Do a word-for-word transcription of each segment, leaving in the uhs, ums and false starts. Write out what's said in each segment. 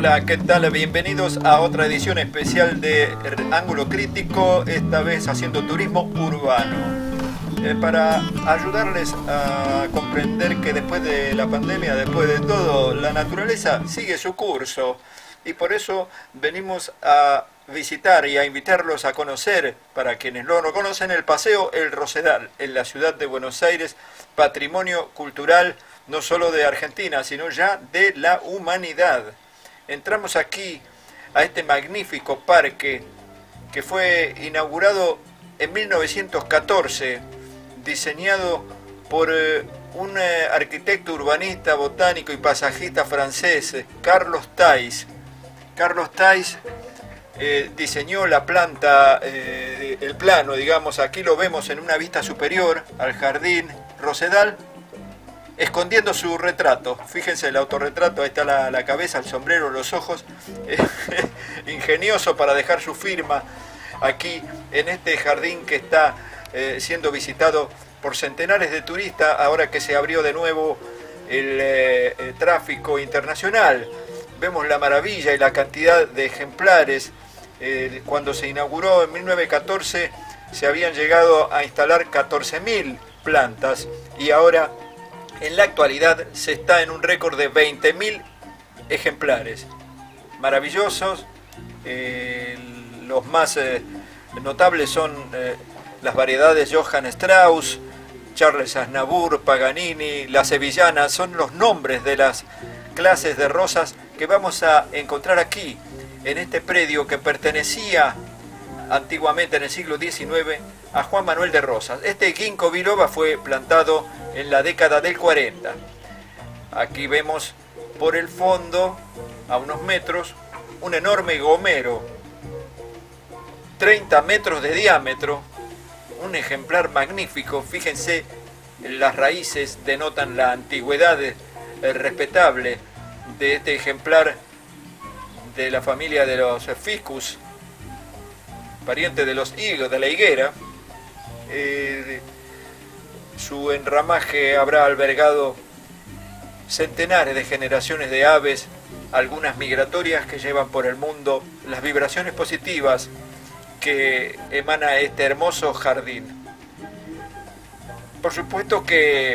Hola, ¿qué tal? Bienvenidos a otra edición especial de Ángulo Crítico, esta vez haciendo turismo urbano. Eh, para ayudarles a comprender que después de la pandemia, después de todo, la naturaleza sigue su curso. Y por eso venimos a visitar y a invitarlos a conocer, para quienes no lo conocen, el Paseo El Rosedal, en la ciudad de Buenos Aires, patrimonio cultural no solo de Argentina, sino ya de la humanidad. Entramos aquí a este magnífico parque que fue inaugurado en mil novecientos catorce, diseñado por eh, un eh, arquitecto urbanista, botánico y pasajista francés, Carlos Thais. Carlos Thais eh, diseñó la planta, eh, el plano, digamos, aquí lo vemos en una vista superior al jardín Rosedal, escondiendo su retrato. Fíjense el autorretrato, ahí está la, la cabeza, el sombrero, los ojos. Ingenioso para dejar su firma aquí en este jardín que está eh, siendo visitado por centenares de turistas ahora que se abrió de nuevo el, eh, el tráfico internacional. Vemos la maravilla y la cantidad de ejemplares. Eh, cuando se inauguró en mil novecientos catorce se habían llegado a instalar catorce mil plantas y ahora en la actualidad se está en un récord de veinte mil ejemplares. Maravillosos. Eh, los más eh, notables son eh, las variedades Johann Strauss, Charles Aznavour, Paganini, las sevillanas. Son los nombres de las clases de rosas que vamos a encontrar aquí, en este predio que pertenecía antiguamente en el siglo diecinueve a Juan Manuel de Rosas. Este ginkgo biloba fue plantado en la década del cuarenta. Aquí vemos por el fondo, a unos metros, un enorme gomero, treinta metros de diámetro, un ejemplar magnífico. Fíjense, las raíces denotan la antigüedad eh, respetable de este ejemplar de la familia de los Ficus, pariente de los higos, de la higuera. Eh, su enramaje habrá albergado centenares de generaciones de aves, algunas migratorias que llevan por el mundo las vibraciones positivas que emana este hermoso jardín. Por supuesto que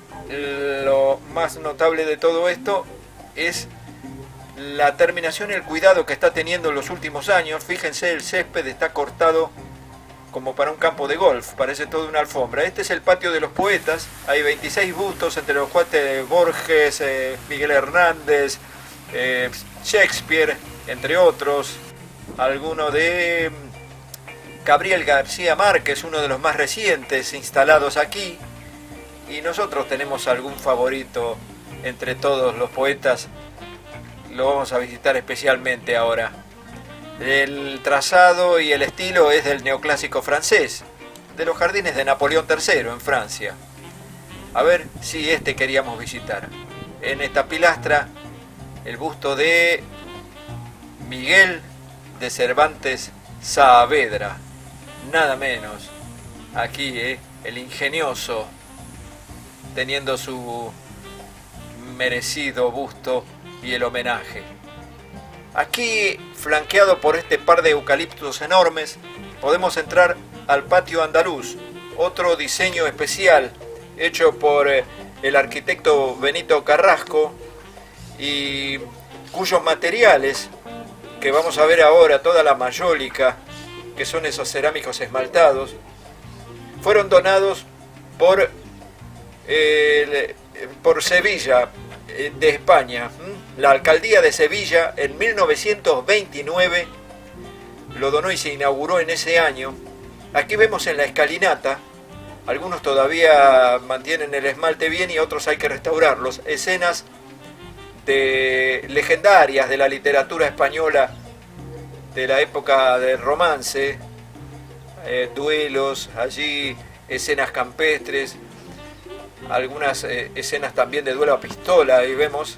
lo más notable de todo esto es la terminación y el cuidado que está teniendo en los últimos años. Fíjense, el césped está cortado como para un campo de golf, parece toda una alfombra. Este es el patio de los poetas, hay veintiséis bustos, entre los cuales Borges, eh, Miguel Hernández, eh, Shakespeare, entre otros, alguno de Gabriel García Márquez, uno de los más recientes instalados aquí, y nosotros tenemos algún favorito entre todos los poetas. Lo vamos a visitar especialmente ahora. El trazado y el estilo es del neoclásico francés, de los jardines de Napoleón tercero en Francia. A ver si este queríamos visitar. En esta pilastra, el busto de Miguel de Cervantes Saavedra, nada menos. Aquí, eh, el ingenioso, teniendo su merecido busto y el homenaje. Aquí, flanqueado por este par de eucaliptos enormes, podemos entrar al patio andaluz, otro diseño especial hecho por eh, el arquitecto Benito Carrasco, y cuyos materiales, que vamos a ver ahora, toda la mayólica, que son esos cerámicos esmaltados, fueron donados por, eh, por Sevilla, de España. La alcaldía de Sevilla en mil novecientos veintinueve lo donó y se inauguró en ese año. Aquí vemos en la escalinata, algunos todavía mantienen el esmalte bien y otros hay que restaurarlos, escenas de legendarias de la literatura española de la época del romance, eh, duelos, allí escenas campestres, algunas eh, escenas también de duelo a pistola, ahí vemos,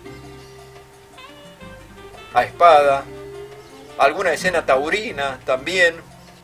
a espada, alguna escena taurina también,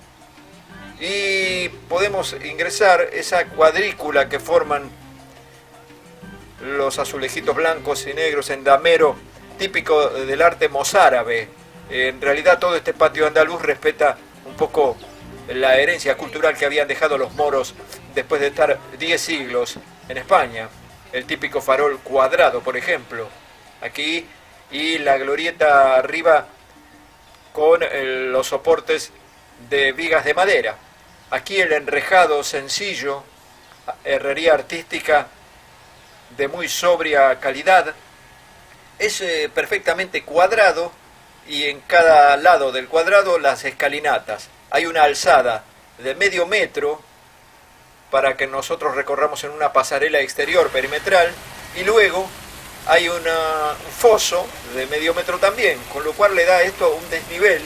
y podemos ingresar esa cuadrícula que forman los azulejitos blancos y negros en damero típico del arte mozárabe. En realidad todo este patio andaluz respeta un poco la herencia cultural que habían dejado los moros después de estar diez siglos en España. El típico farol cuadrado, por ejemplo, aquí, y la glorieta arriba con los soportes de vigas de madera. Aquí el enrejado sencillo, herrería artística de muy sobria calidad, es eh, perfectamente cuadrado, y en cada lado del cuadrado las escalinatas. Hay una alzada de medio metro para que nosotros recorramos en una pasarela exterior perimetral, y luego hay una, un foso de medio metro también, con lo cual le da esto un desnivel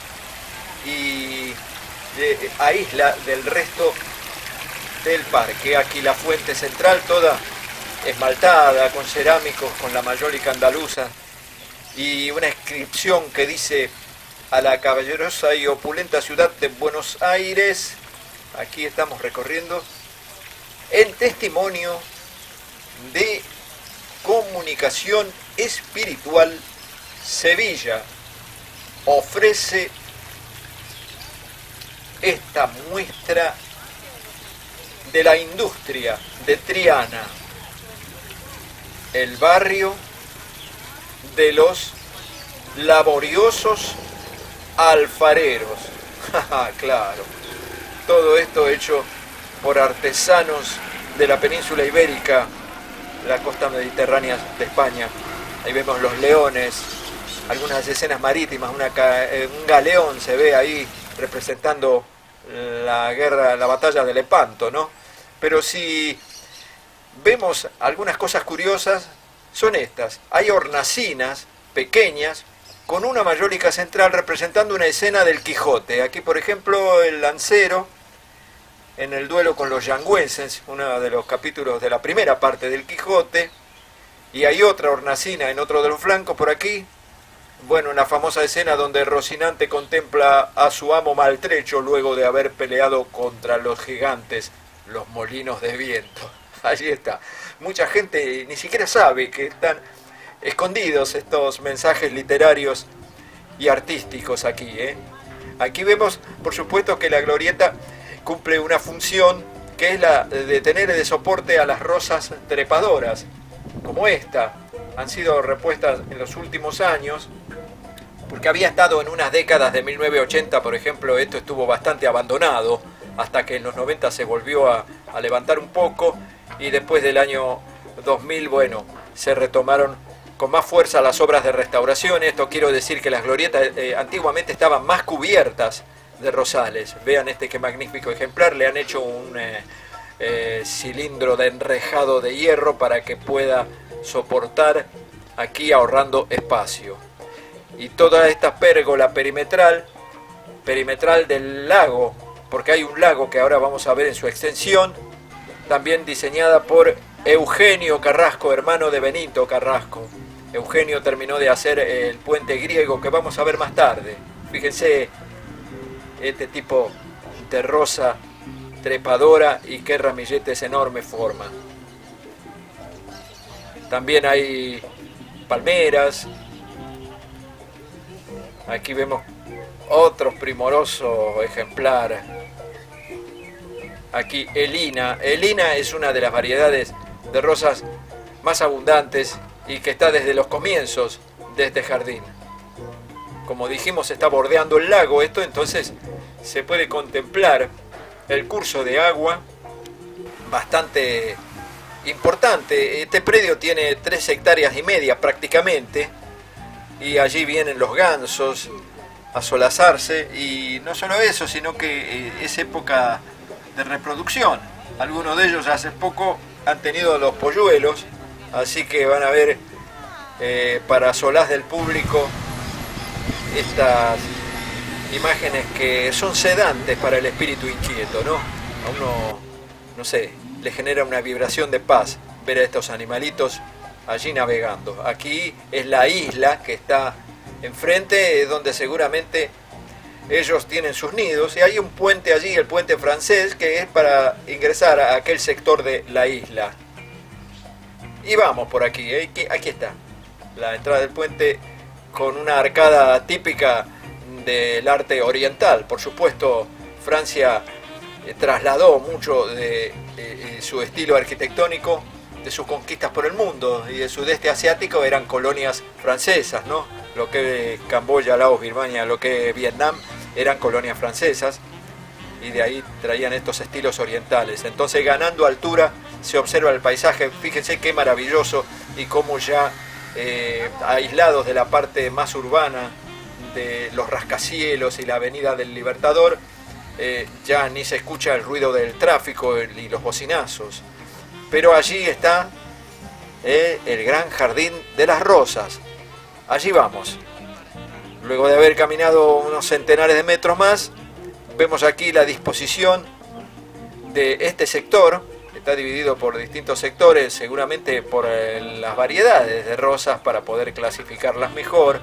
y de, aísla del resto del parque. Aquí la fuente central toda esmaltada, con cerámicos, con la mayólica andaluza, y una inscripción que dice: a la caballerosa y opulenta ciudad de Buenos Aires. Aquí estamos recorriendo el testimonio de comunicación espiritual. Sevilla ofrece esta muestra de la industria de Triana, el barrio de los laboriosos alfareros. Claro, todo esto hecho por artesanos de la península ibérica, la costa mediterránea de España. Ahí vemos los leones, algunas escenas marítimas, una, un galeón se ve ahí representando la guerra, la batalla de Lepanto, ¿no? Pero si vemos algunas cosas curiosas, son estas. Hay hornacinas pequeñas con una mayólica central representando una escena del Quijote. Aquí, por ejemplo, el lancero en el duelo con los yangüenses, uno de los capítulos de la primera parte del Quijote, y hay otra hornacina en otro de los flancos por aquí. Bueno, una famosa escena donde Rocinante contempla a su amo maltrecho luego de haber peleado contra los gigantes, los molinos de viento. Allí está. Mucha gente ni siquiera sabe que están escondidos estos mensajes literarios y artísticos aquí, ¿eh? Aquí vemos, por supuesto, que la glorieta cumple una función que es la de tener de soporte a las rosas trepadoras, como esta. Han sido repuestas en los últimos años, porque había estado en unas décadas de mil novecientos ochenta, por ejemplo, esto estuvo bastante abandonado, hasta que en los noventa se volvió a, a levantar un poco, y después del año dos mil, bueno, se retomaron con más fuerza las obras de restauración. Esto quiero decir que las glorietas eh, antiguamente estaban más cubiertas de rosales. Vean este que magnífico ejemplar, le han hecho un eh, eh, cilindro de enrejado de hierro para que pueda soportar aquí, ahorrando espacio. Y toda esta pérgola perimetral, perimetral del lago, porque hay un lago que ahora vamos a ver en su extensión, también diseñada por Eugenio Carrasco, hermano de Benito Carrasco. Eugenio terminó de hacer el puente griego que vamos a ver más tarde. Fíjense este tipo de rosa trepadora y qué ramilletes enorme forma. También hay palmeras. Aquí vemos otro primoroso ejemplar. Aquí Elina. Elina es una de las variedades de rosas más abundantes y que está desde los comienzos de este jardín. Como dijimos, está bordeando el lago esto, entonces se puede contemplar el curso de agua bastante importante. Este predio tiene tres hectáreas y media prácticamente, y allí vienen los gansos a solazarse, y no solo eso, sino que es época de reproducción. Algunos de ellos hace poco han tenido los polluelos, así que van a ver eh, para solaz del público estas imágenes que son sedantes para el espíritu inquieto, ¿no? A uno, no sé, le genera una vibración de paz ver a estos animalitos allí navegando. Aquí es la isla que está enfrente, donde seguramente ellos tienen sus nidos, y hay un puente allí, el puente francés, que es para ingresar a aquel sector de la isla. Y vamos por aquí, ¿eh? aquí, aquí está. la entrada del puente con una arcada típica del arte oriental. Por supuesto, Francia eh, trasladó mucho de eh, su estilo arquitectónico, de sus conquistas por el mundo, y del sudeste asiático eran colonias francesas, ¿no? Lo que Camboya, Laos, Birmania, lo que Vietnam eran colonias francesas, y de ahí traían estos estilos orientales. Entonces, ganando altura se observa el paisaje. Fíjense qué maravilloso, y cómo ya eh, aislados de la parte más urbana de los rascacielos y la avenida del Libertador, eh, ya ni se escucha el ruido del tráfico y los bocinazos. Pero allí está eh, el gran Jardín de las Rosas. Allí vamos. Luego de haber caminado unos centenares de metros más, vemos aquí la disposición de este sector. Está dividido por distintos sectores, seguramente por eh, las variedades de rosas, para poder clasificarlas mejor.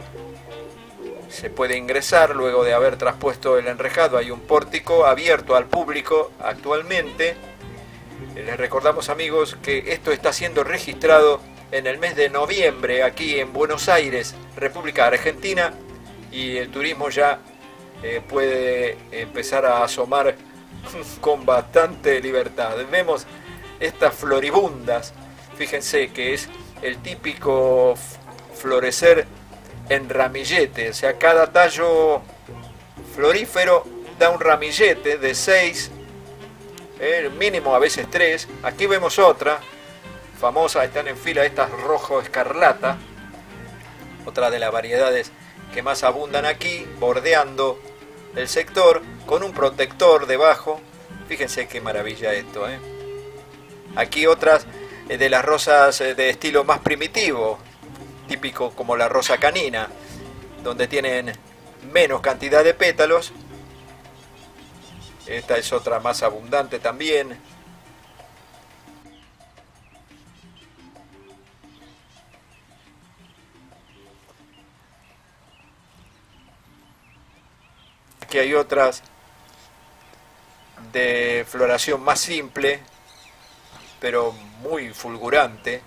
Se puede ingresar luego de haber traspuesto el enrejado. Hay un pórtico abierto al público actualmente. Les recordamos, amigos, que esto está siendo registrado en el mes de noviembre aquí en Buenos Aires, República Argentina, y el turismo ya eh, puede empezar a asomar con bastante libertad. Vemos estas floribundas, fíjense que es el típico florecer en ramillete, o sea, cada tallo florífero da un ramillete de seis, eh, mínimo a veces tres. Aquí vemos otra famosa, están en fila estas rojo escarlata, otra de las variedades que más abundan aquí, bordeando el sector con un protector debajo. Fíjense qué maravilla esto, ¿eh? Aquí otras de las rosas de estilo más primitivo, típico como la rosa canina, donde tienen menos cantidad de pétalos. Esta es otra más abundante también. Aquí hay otras de floración más simple, pero muy fulgurante.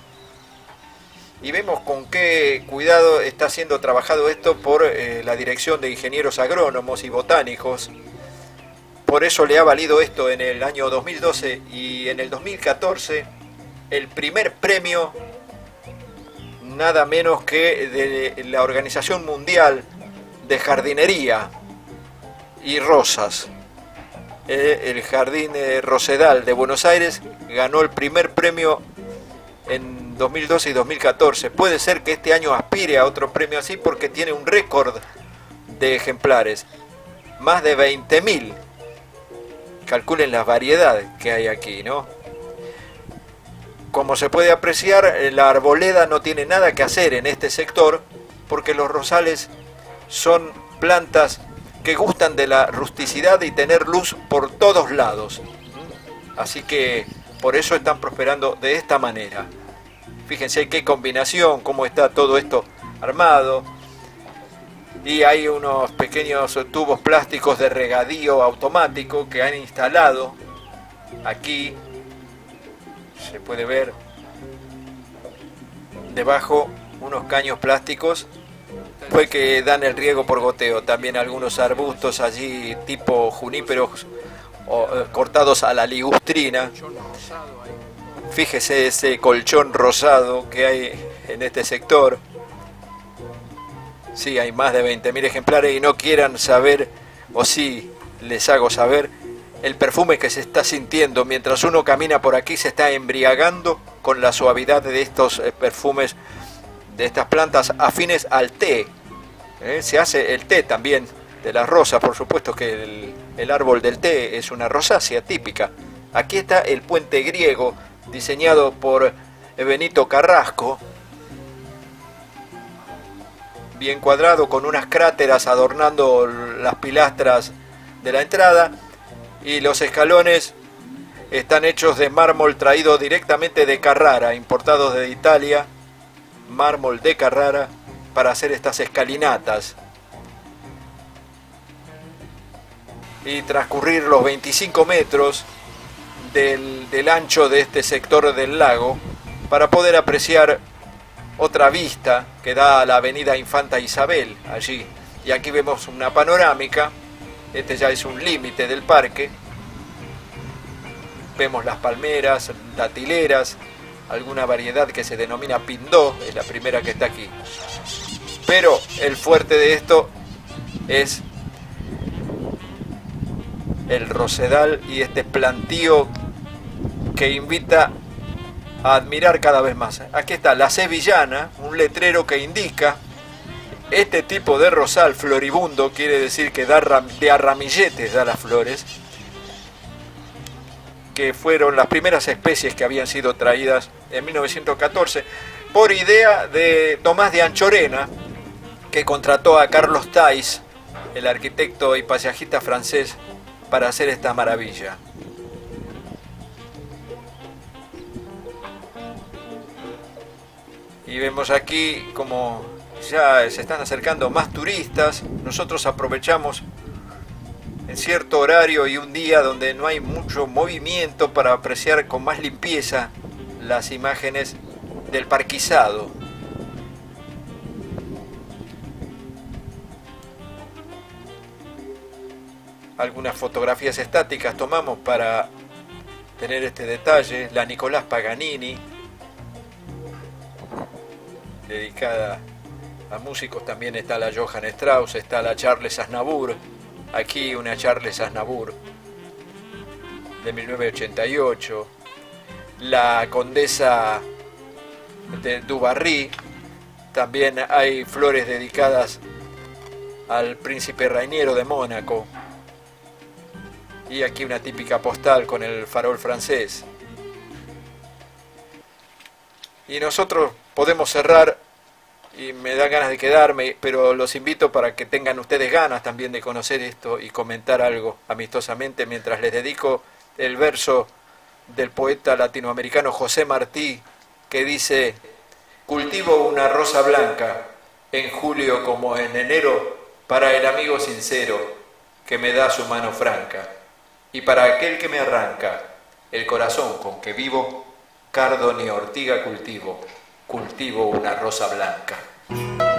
Y vemos con qué cuidado está siendo trabajado esto por eh, la Dirección de Ingenieros Agrónomos y Botánicos. Por eso le ha valido esto en el año dos mil doce y en el dos mil catorce el primer premio, nada menos que de la Organización Mundial de Jardinería y Rosas. Eh, el Jardín eh, Rosedal de Buenos Aires ganó el primer premio en dos mil doce y dos mil catorce. Puede ser que este año aspire a otro premio así, porque tiene un récord de ejemplares, más de veinte mil. Calculen las variedades que hay aquí, ¿no? Como se puede apreciar, la arboleda no tiene nada que hacer en este sector, porque los rosales son plantas que gustan de la rusticidad y tener luz por todos lados. Así que por eso están prosperando de esta manera. Fíjense qué combinación, cómo está todo esto armado. Y hay unos pequeños tubos plásticos de regadío automático que han instalado aquí. Se puede ver debajo unos caños plásticos, pues, que dan el riego por goteo. También algunos arbustos allí tipo juníperos o, eh, cortados a la ligustrina. Fíjese ese colchón rosado que hay en este sector. Sí, hay más de veinte mil ejemplares, y no quieran saber, o sí, les hago saber, el perfume que se está sintiendo mientras uno camina por aquí. Se está embriagando con la suavidad de estos perfumes, de estas plantas afines al té. ¿Eh? Se hace el té también de las rosas, por supuesto que el, el árbol del té es una rosácea típica. Aquí está el puente griego, diseñado por Benito Carrasco, bien cuadrado, con unas cráteras adornando las pilastras de la entrada, y los escalones están hechos de mármol traído directamente de Carrara, importados de Italia, mármol de Carrara, para hacer estas escalinatas y transcurrir los veinticinco metros del, del ancho de este sector del lago, para poder apreciar otra vista que da a la avenida Infanta Isabel allí. Y aquí vemos una panorámica. Este ya es un límite del parque. Vemos las palmeras, datileras, alguna variedad que se denomina pindó, es la primera que está aquí. Pero el fuerte de esto es el rosedal y este plantío que invita a admirar cada vez más. Aquí está la sevillana, un letrero que indica este tipo de rosal floribundo, quiere decir que da de a ramilletes da las flores, que fueron las primeras especies que habían sido traídas en mil novecientos catorce por idea de Tomás de Anchorena, que contrató a Carlos Thais, el arquitecto y paisajista francés, para hacer esta maravilla. Y vemos aquí como ya se están acercando más turistas. Nosotros aprovechamos en cierto horario y un día donde no hay mucho movimiento para apreciar con más limpieza las imágenes del parquizado. Algunas fotografías estáticas tomamos para tener este detalle. La Nicolás Paganini, dedicada a músicos. También está la Johann Strauss, está la Charles Aznavour. Aquí una Charles Aznavour de mil novecientos ochenta y ocho. La Condesa de Dubarry. También hay flores dedicadas al príncipe Rainiero de Mónaco. Y aquí una típica postal con el farol francés. Y nosotros podemos cerrar, y me dan ganas de quedarme, pero los invito para que tengan ustedes ganas también de conocer esto y comentar algo amistosamente mientras les dedico el verso del poeta latinoamericano José Martí, que dice: cultivo una rosa blanca en julio como en enero para el amigo sincero que me da su mano franca, y para aquel que me arranca el corazón con que vivo, cardo ni ortiga cultivo, cultivo una rosa blanca.